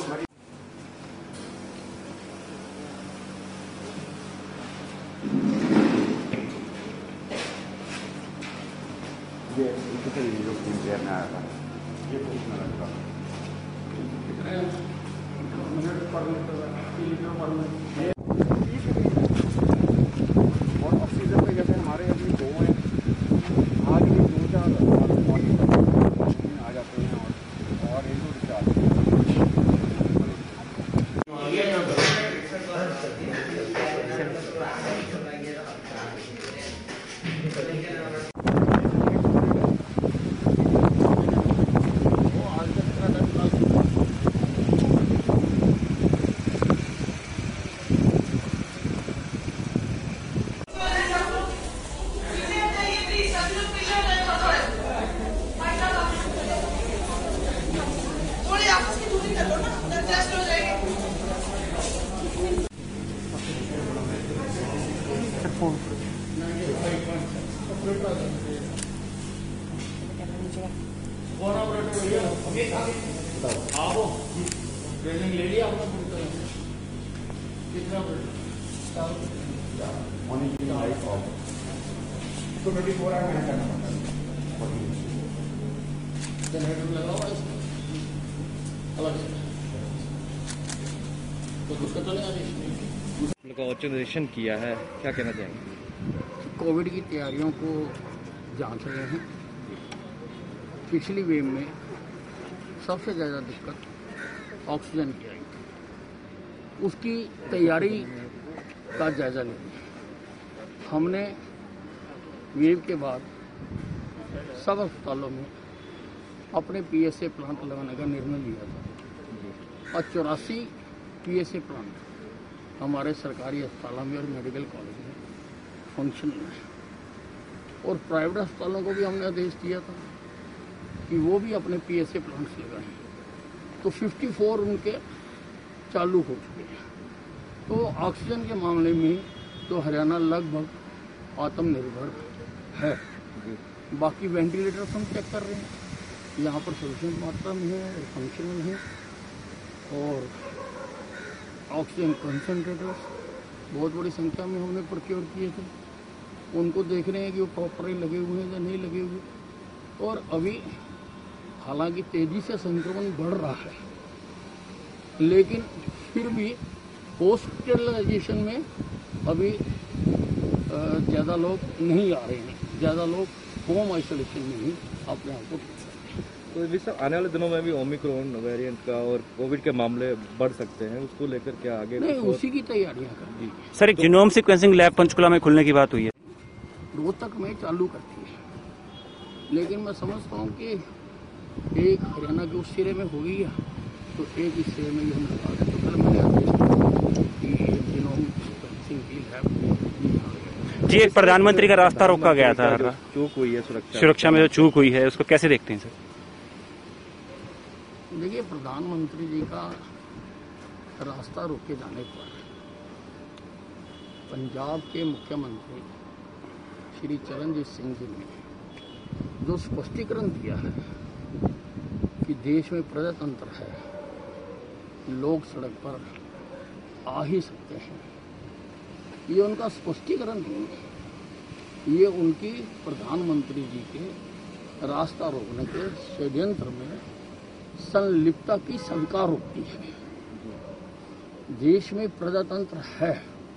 ये कितने जो इंडिया में आया था ये पूछना लगता मिनट पर लीटर पर मिनट और ऑक्सीजन में जैसे हमारे अभी 2 हैं आज भी 2-4 मॉर्निंग आ जाते हैं और 1-2 आओ ट्रेनिंग ले लिया आपने कितना मॉर्निंग लाइफ ऑफ तो 24 आवर में करना पड़ता है जनरेटर लगा हुआ है अलग से तो दिक्कत तो नहीं आ रही का ऑब्जर्वेशन किया है, क्या कहना चाहेंगे? कोविड की तैयारियों को जांच रहे हैं। पिछली वेव में सबसे ज़्यादा दिक्कत ऑक्सीजन की आई, उसकी तैयारी का जायजा लिया। हमने वेव के बाद सब अस्पतालों में अपने PSA प्लांट लगाने का निर्णय लिया था और 84 PSA प्लांट हमारे सरकारी अस्पतालों में और मेडिकल कॉलेज में फंक्शन में, और प्राइवेट अस्पतालों को भी हमने आदेश दिया था कि वो भी अपने PSA प्लांट्स लगाएं। तो 54 उनके चालू हो चुके हैं। तो ऑक्सीजन के मामले में तो हरियाणा लगभग आत्मनिर्भर है। बाकी वेंटिलेटर्स हम चेक कर रहे हैं, यहाँ पर सफिशिएंट मात्रा में है, फंक्शनल है। और ऑक्सीजन कंसनट्रेटर्स बहुत बड़ी संख्या में हमने प्रोक्योर किए थे, उनको देख रहे हैं कि वो प्रॉपरली लगे हुए हैं या नहीं लगे हुए। और अभी हालांकि तेजी से संक्रमण बढ़ रहा है, लेकिन फिर भी हॉस्पिटलाइजेशन में अभी ज़्यादा लोग नहीं आ रहे हैं, ज़्यादा लोग होम आइसोलेशन में ही अपने आप को। तो सर आने वाले दिनों में भी ओमिक्रॉन वेरिएंट का और कोविड के मामले बढ़ सकते हैं, उसको लेकर क्या आगे? नहीं, उसी की तैयारियां कर दी। सर एक जीनोम सीक्वेंसिंग लैब पंचकुला में खुलने की बात हुई है, रोहतक में चालू करती है, लेकिन मैं समझता हूँ कि एक हरियाणा के उस सिरे में हो गई है तो एक इस सिरे में भी हम लगा दें। तो कल मैंने आदेश दिया कि जीनोम सीक्वेंसिंग की लैब जी। एक प्रधानमंत्री का रास्ता रोका गया था, चूक हुई है सुरक्षा में जो चूक हुई है उसको कैसे देखते हैं सर? देखिए, प्रधानमंत्री जी का रास्ता रोके जाने पर पंजाब के मुख्यमंत्री श्री चरणजीत सिंह जी ने जो स्पष्टीकरण दिया है कि देश में प्रजातंत्र है, लोग सड़क पर आ ही सकते हैं, ये उनका स्पष्टीकरण नहीं है, ये उनकी प्रधानमंत्री जी के रास्ता रोकने के षड्यंत्र में संलिप्तता की शंका रोकती है। देश में प्रजातंत्र है,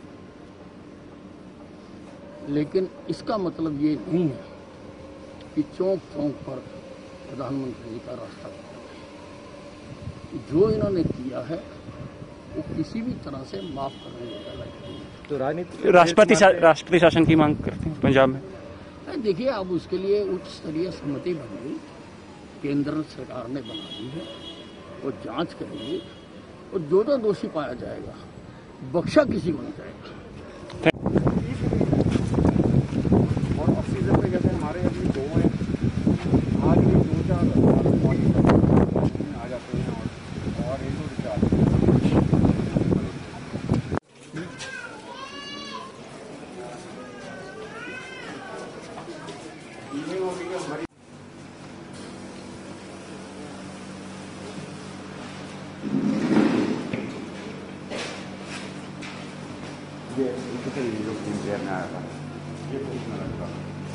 लेकिन इसका मतलब ये नहीं है कि चौक चौक पर प्रधानमंत्री जी का रास्ता रोकना है। जो इन्होंने किया है वो किसी भी तरह से माफ करने का लायक नहीं है। तो राजनीति राष्ट्रपति शासन की मांग करते हैं पंजाब में। देखिए, अब उसके लिए उच्च स्तरीय समिति बन गई, केंद्र सरकार ने बना दी है, वो जांच करेगी और जो दोषी पाया जाएगा बख्शा किसी को नहीं जाएगा। और ऑक्सीजन में जैसे हमारे अभी 2 हैं आज भी 2-4 मॉर्निंग आ जाते हैं और 1-2 रिचार्ज से जो टीम प्लेयर में आया था ये कुछ में लगता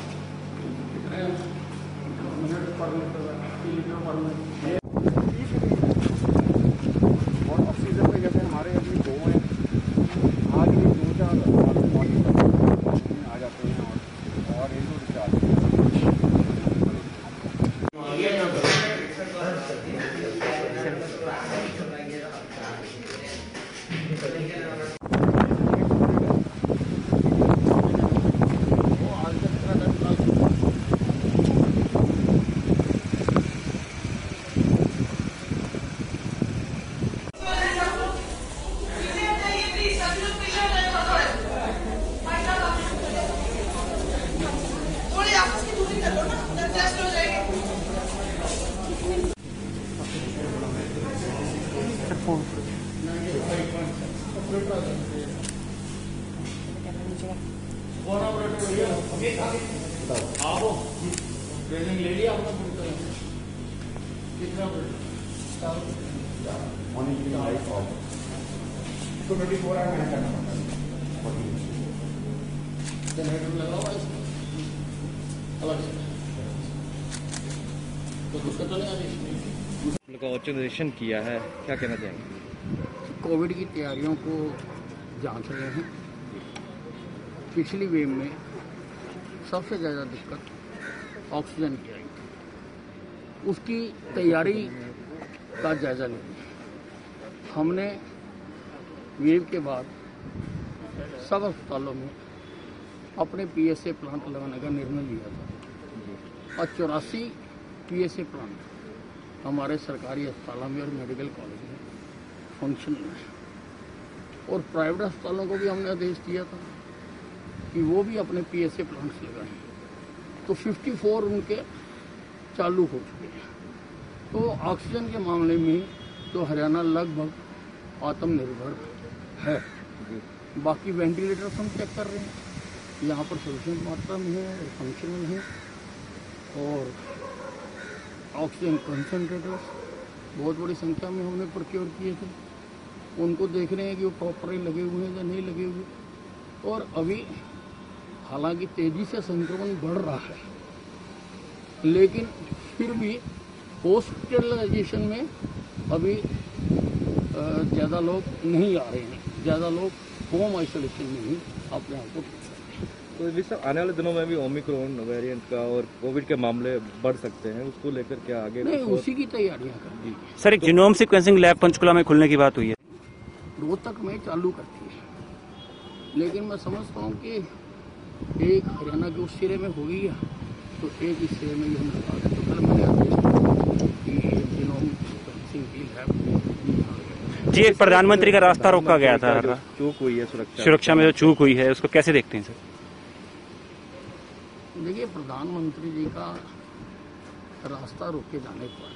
और ऑक्सीजन पे जैसे हमारे अभी दो हैं, आज भी 2-4 मॉर्निंग आ जाते हैं और एक दो डिस्चार्ज थोड़ी आपस की दूरी कर लो ना, टेस्ट हो जाएगी। का ऑब्जर्वेशन किया है, क्या कहना चाहेंगे? कोविड की तैयारियों को जांच रहे हैं। पिछली वेव में सबसे ज़्यादा दिक्कत ऑक्सीजन की आई थी, उसकी तैयारी का जायज़ा लेंगे। हमने वेव के बाद सब अस्पतालों में अपने PSA प्लांट लगाने का निर्णय लिया था और 84 PSA प्लांट हमारे सरकारी अस्पतालों में और मेडिकल कॉलेज में फंक्शनल है। और प्राइवेट अस्पतालों को भी हमने आदेश दिया था कि वो भी अपने PSA प्लांट्स लगाएं। तो 54 उनके चालू हो चुके हैं। तो ऑक्सीजन के मामले में तो हरियाणा लगभग आत्मनिर्भर है। बाकी वेंटिलेटर्स हम चेक कर रहे हैं, यहाँ पर सफिशिएंट मात्रा में है, फंक्शनल है। और ऑक्सीजन कंसनट्रेटर्स बहुत बड़ी संख्या में हमने प्रोक्योर किए थे, उनको देख रहे हैं कि वो प्रॉपरली लगे हुए हैं या नहीं लगे हुए। और अभी हालांकि तेज़ी से संक्रमण बढ़ रहा है, लेकिन फिर भी हॉस्पिटलाइजेशन में अभी ज़्यादा लोग नहीं आ रहे हैं, ज़्यादा लोग होम आइसोलेशन में ही अपने आप को। तो इस सब आने वाले दिनों में भी ओमिक्रॉन वेरिएंट का और कोविड के मामले बढ़ सकते हैं, उसको लेकर क्या आगे? नहीं, उसी की तैयारियां कर दी। सर, एक जीनोम सीक्वेंसिंग लैब पंचकुला में खुलने की बात हुई है। रोहतक में चालू करती है, लेकिन मैं समझता हूँ कि एक हरियाणा के उस सिरे में हो गई है, तो एक इस सिरे में भी हम लगा दें। तो कल मैंने आदेश दिया कि जीनोम सीक्वेंसिंग की लैब। जी, एक प्रधानमंत्री का रास्ता रोका गया था, चूक हुई है सुरक्षा में जो चूक हुई है उसको कैसे देखते हैं सर? देखिए, प्रधानमंत्री जी का रास्ता रोके जाने पर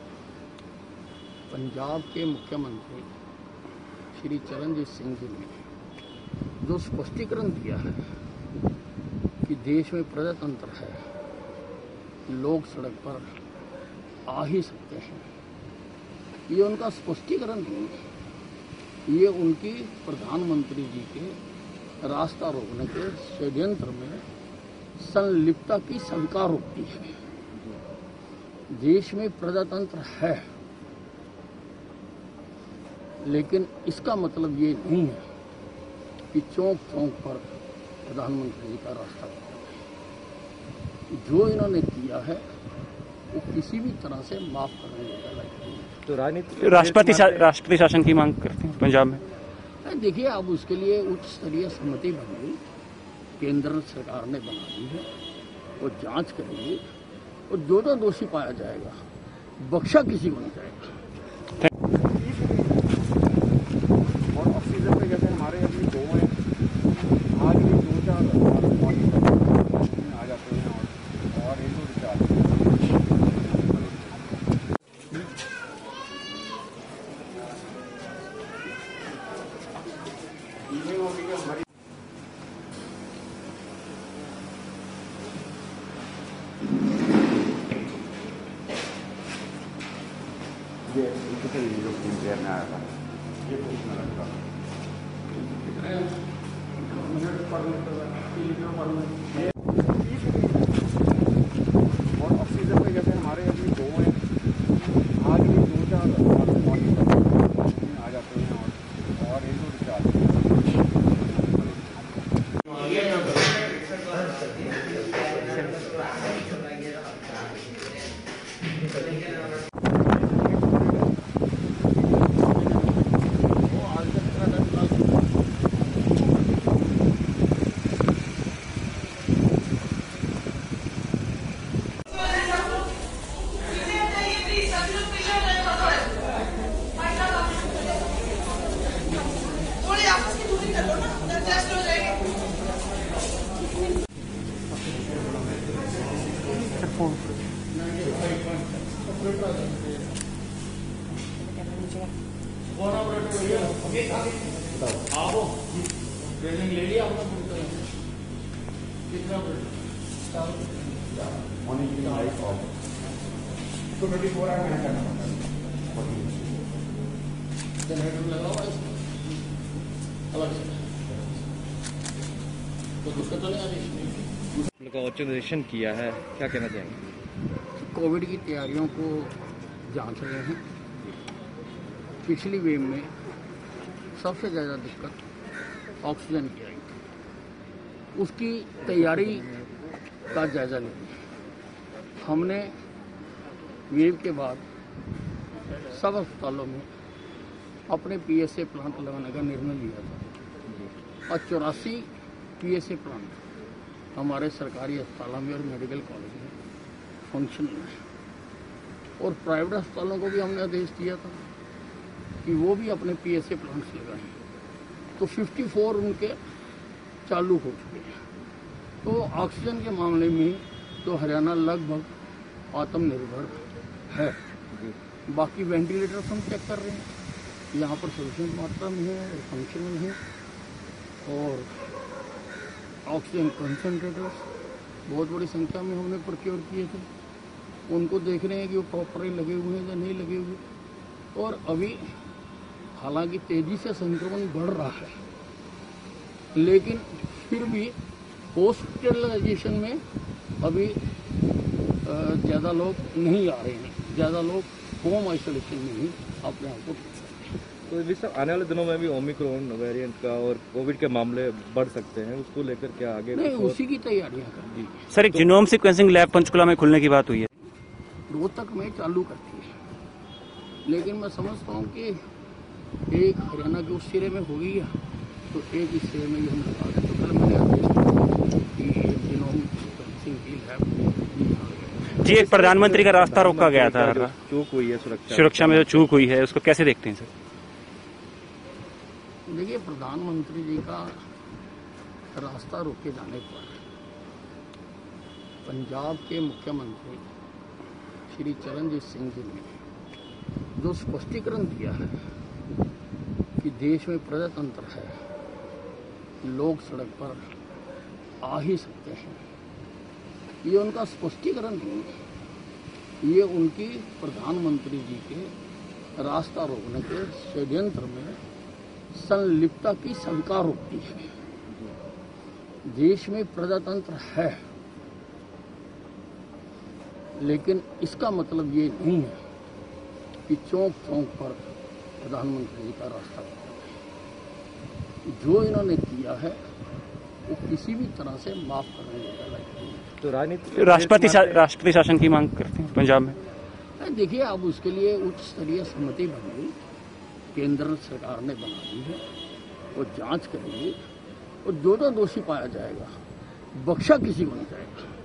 पंजाब के मुख्यमंत्री श्री चरणजीत सिंह जी ने जो स्पष्टीकरण दिया है कि देश में प्रजातंत्र है, लोग सड़क पर आ ही सकते हैं, ये उनका स्पष्टीकरण नहीं है, ये उनकी प्रधानमंत्री जी के रास्ता रोकने के षड्यंत्र में संलिप्तता की शंका रोकती है। देश में प्रजातंत्र है, लेकिन इसका मतलब ये नहीं है कि चौक चौक पर प्रधानमंत्री जी का रास्ता रोका। जो इन्होंने किया है वो किसी भी तरह से माफ करने का लायक नहीं है। तो राजनीति राष्ट्रपति शासन की मांग करते हैं पंजाब में। देखिए, अब उसके लिए उच्च स्तरीय समिति बन गई, केंद्र सरकार ने बना दी है, वो जांच करेगी और जो दोषी पाया जाएगा बख्शा किसी को नहीं जाएगा। और ऑक्सीजन पे जैसे हमारे अभी दो हैं, आज भी 2-4 मॉर्निंग आ जाते हैं और एक दो डिस्चार्ज ये जो टीम प्लेयर में आया था ये कुछ में लगता और ऑक्सीजन पे जैसे हमारे अभी दो हैं, आज भी 2-4 मॉर्निंग आ जाते हैं और एक दो डिस्चार्ज। थोड़ी आपस की दूरी कर लो ना, एडजस्ट हो जाएंगे। ट्रेनिंग ले लिया आपने कितना मॉर्निंग की लाइफ ऑफ तो 24 आवर मैंने करना पड़ता है। जनरेटर लगा हुआ है इसमें अलग से, तो दिक्कत तो नहीं आ रही इसमें। का ऑब्जर्वेशन किया है, क्या कहना चाहेंगे? कोविड की तैयारियों को जांच रहे हैं। पिछली वेव में सबसे ज़्यादा दिक्कत ऑक्सीजन की आई थी, उसकी तैयारी का जायजा लिया। हमने वेव के बाद सब अस्पतालों में अपने PSA प्लांट लगाने का निर्णय लिया था और 84 PSA प्लांट हमारे सरकारी अस्पतालों में और मेडिकल कॉलेज में फंक्शन में है। और प्राइवेट अस्पतालों को भी हमने आदेश दिया था कि वो भी अपने PSA प्लांट्स लगाएं। तो 54 उनके चालू हो चुके हैं। तो ऑक्सीजन के मामले में तो हरियाणा लगभग आत्मनिर्भर है। बाकी वेंटिलेटर्स हम चेक कर रहे हैं, यहाँ पर सफिशिएंट मात्रा में है, फंक्शनल है। और ऑक्सीजन कंसनट्रेटर्स बहुत बड़ी संख्या में हमने प्रोक्योर किए थे, उनको देख रहे हैं कि वो प्रॉपरली लगे हुए हैं या नहीं लगे हुए। और अभी हालांकि तेजी से संक्रमण बढ़ रहा है, लेकिन फिर भी हॉस्पिटलाइजेशन में अभी ज़्यादा लोग नहीं आ रहे हैं, ज़्यादा लोग होम आइसोलेशन में ही अपने आप को। तो इस आने वाले दिनों में भी ओमिक्रॉन वेरिएंट का और कोविड के मामले बढ़ सकते हैं, उसको लेकर क्या आगे नहीं, उसी की तैयारियां कर दी। सर, एक जीनोम सीक्वेंसिंग लैब पंचकुला में खुलने की बात हुई है। रोहतक में चालू करती है, लेकिन मैं समझता हूँ कि एक हरियाणा के उस सिरे में हो गई है, तो एक इस सिरे में ही हम लगा दें। तो कल मैंने आदेश दिया कि जीनोम सीक्वेंसिंग की लैब जी, एक प्रधानमंत्री का रास्ता रोका गया था, चूक हुई है सुरक्षा में जो चूक हुई है उसको कैसे देखते हैं सर? देखिए, प्रधानमंत्री जी का रास्ता रोके जाने पर पंजाब के मुख्यमंत्री श्री चरणजीत सिंह जी ने जो स्पष्टीकरण दिया है कि देश में प्रजातंत्र है, लोग सड़क पर आ ही सकते हैं, ये उनका स्पष्टीकरण नहीं है, ये उनकी प्रधानमंत्री जी के रास्ता रोकने के षड्यंत्र में संलिप्तता की शंका रोकती है। देश में प्रजातंत्र है, लेकिन इसका मतलब ये नहीं है कि चौक चौक पर प्रधानमंत्री जी का रास्ता रोके। जो इन्होंने किया है वो किसी भी तरह से माफ करने का लायक नहीं है। तो राष्ट्रपति शासन की मांग करते हैं पंजाब में। देखिए, अब उसके लिए उच्च स्तरीय समिति बन गई, केंद्र सरकार ने बना दी है, वो जांच करेगी और जो दोषी पाया जाएगा बख्शा किसी को नहीं जाएगा।